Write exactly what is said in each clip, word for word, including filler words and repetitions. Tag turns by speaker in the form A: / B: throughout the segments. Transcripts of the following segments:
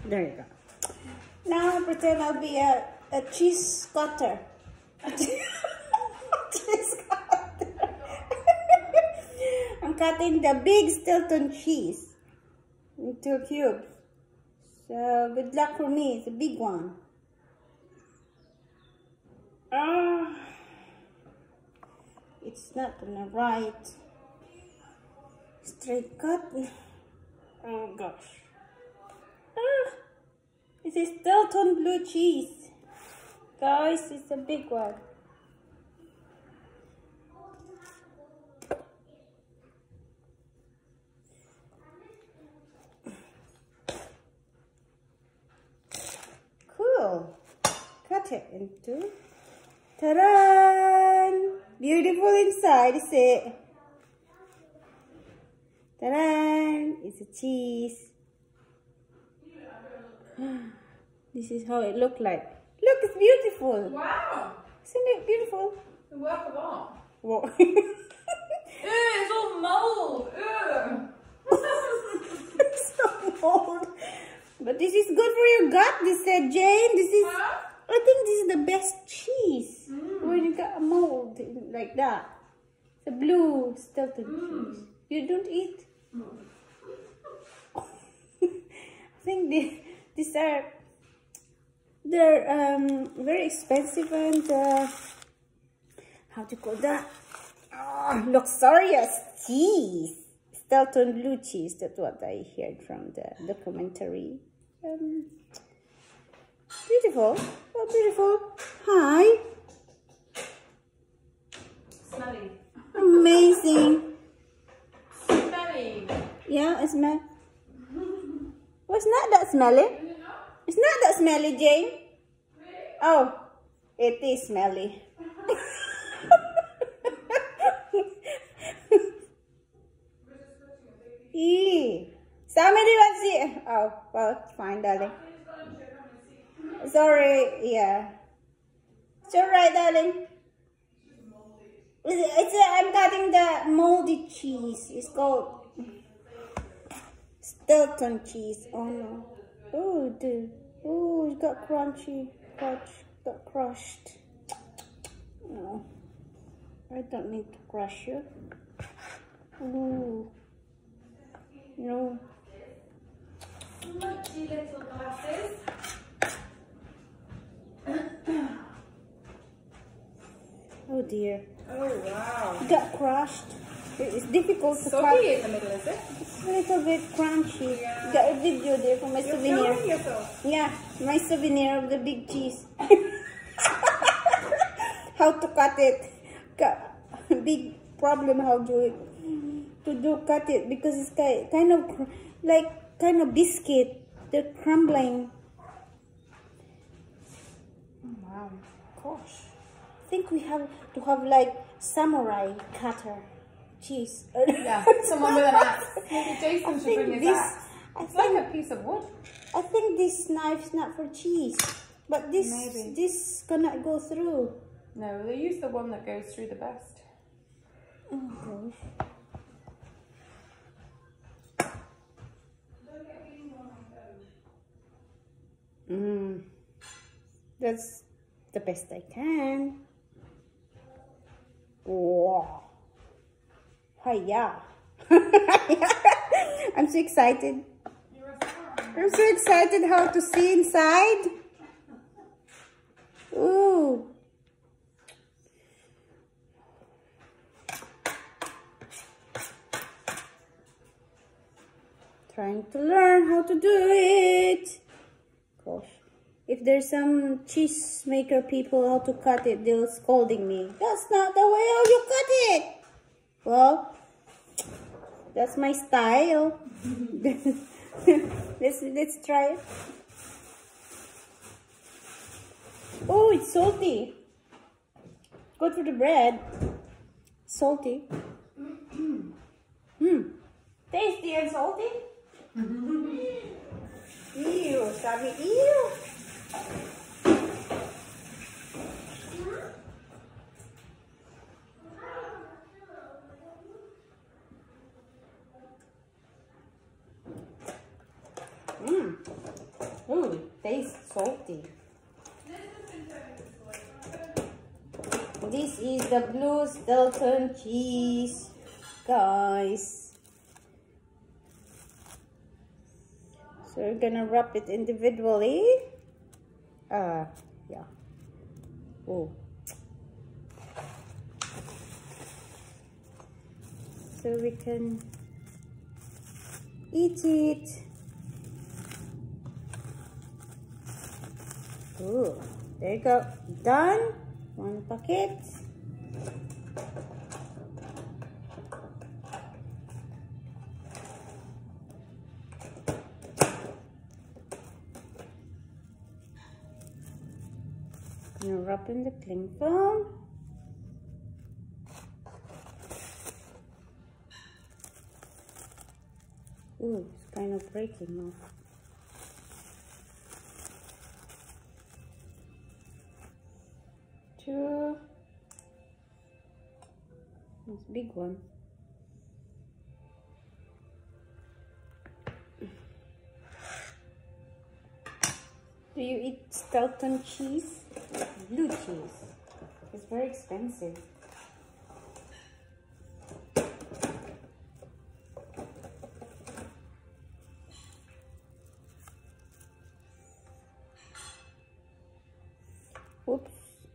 A: There you go. Now pretend I'll be a, a cheese cutter. A cheese cutter. I'm cutting the big Stilton cheese into cubes. So good luck for me. It's a big one. Ah, it's not gonna right. Straight cut. Oh gosh. Ah, this is Stilton blue cheese. Guys, it's a big one. Cool. Cut it into. Ta-da! Beautiful inside, is it? Ta-da! It's a cheese. This is how it looked like. Look, it's beautiful.
B: Wow!
A: Isn't it beautiful?
B: The work of art.
A: What?
B: Ew, it's all mold. Ew.
A: It's so mold. But this is good for your gut, they said, Jane. This is,
B: Huh?
A: I think this is the best cheese.
B: Mm.
A: When you got a mold like that. The blue Stilton
B: Mm.
A: cheese. You don't eat? I think they, these are, they're um, very expensive and, uh, how do you call that? Oh, luxurious cheese. Stilton blue cheese, that's what I heard from the documentary. Um, beautiful, oh beautiful. Hi.
B: Smelly.
A: Amazing.
B: Smelly.
A: Yeah, it smells. Well, it's not that smelly.
B: Is it not?
A: It's not that smelly, Jane.
B: Really?
A: Oh, it is smelly. Eee. Somebody wants it. Oh, well, it's fine, darling. Sorry, yeah. It's alright, darling. It's, it's a, I'm cutting the moldy cheese. It's called Stilton cheese. Oh no. Oh, dude. Oh, it got crunchy. Crunch. Got crushed. No. I don't need to crush you. Ooh. No.
B: Smudgy little glasses.
A: Oh dear.
B: Oh wow.
A: It got crushed. It's difficult to cut.
B: Soggy in the middle, is it?
A: It's a little bit crunchy.
B: Yeah.
A: Got a video there for my
B: You're
A: souvenir.
B: filming yourself.
A: Yeah, my souvenir of the big cheese. How to cut it. Got a big problem how to it. To do cut it because it's ki- kind of cr- like kind of biscuit. They're crumbling.
B: Oh, wow.
A: Gosh. I think we have to have like samurai cutter cheese.
B: Yeah, someone with an axe. Maybe Jason
A: I
B: should
A: think
B: bring his
A: this,
B: axe.
A: I
B: It's
A: think,
B: like a piece of wood.
A: I think this knife's not for cheese, but this
B: Maybe.
A: this cannot go through.
B: No, they use the one that goes through the best.
A: Oh gosh. Mm. That's the best I can. Wow. Hiya. I'm so excited. I'm so excited how to see inside. Ooh. Trying to learn how to do it. Gosh. If there's some cheese maker people how to cut it, they'll scolding me. That's not the way how you cut it. Well, that's my style. let's let's try it. Oh, it's salty. Good for the bread. Salty. Hmm. Tasty and salty. Ew, sabi ew. Mm. taste salty. This is the blue Stilton cheese, guys. So we're gonna wrap it individually. Uh, yeah. Oh. So we can eat it. Oh, there you go. Done. One packet. Now wrap in the cling film. Ooh, it's kind of breaking off. Two. It's a big one. Do you eat Stilton cheese? Blue cheese. It's very expensive. Oops.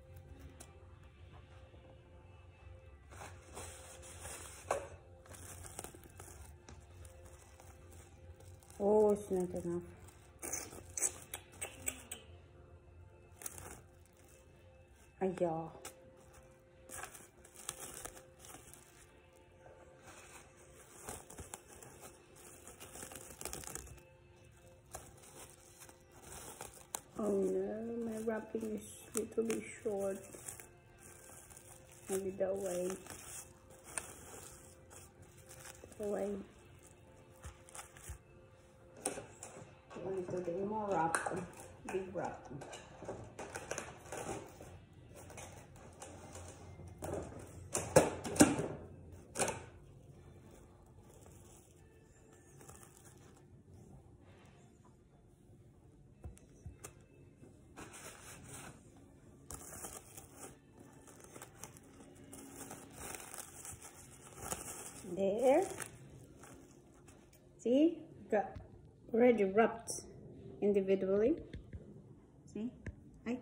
A: Oh, it's not enough. Ayah. Oh no, my wrapping is a little bit short. Maybe that way. That way. A little bit more wrap. Big wrap. There. See, got already wrapped individually. See, I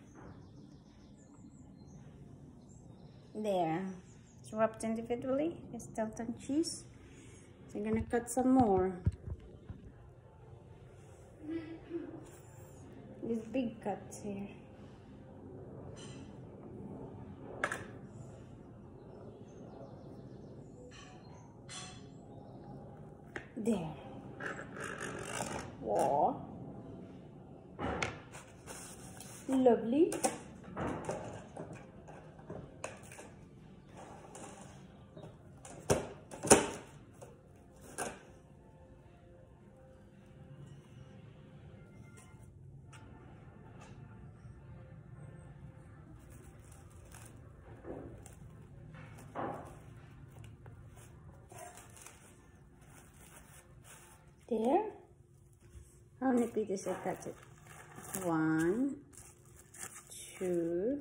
A: there. It's wrapped individually. It's Stilton cheese. So I'm gonna cut some more. These big cuts here. There. Wow. Lovely. There. How many pieces I cut it? One, two,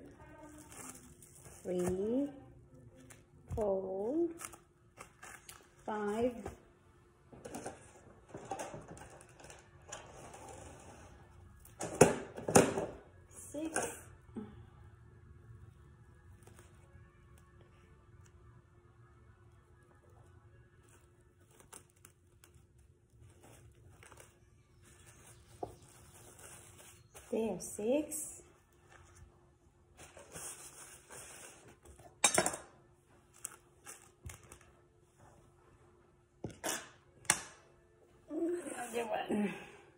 A: three, four, five, six, there, six. Another one.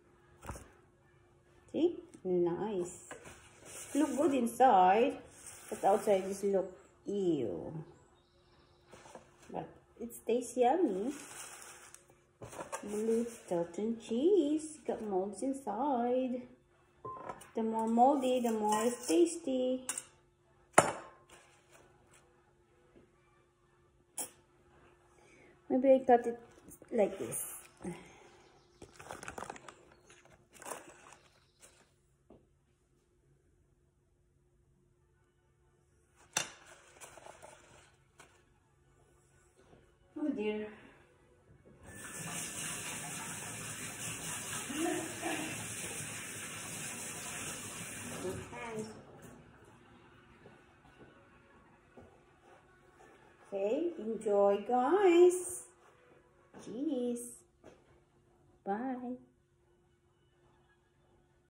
A: See? Nice. Look good inside, but outside is look ew. But it tastes yummy. Blue Stilton cheese. Got molds inside. The more moldy, the more it's tasty. Maybe I cut it like this. dear. Good hands. Okay, enjoy guys. Cheers. Bye.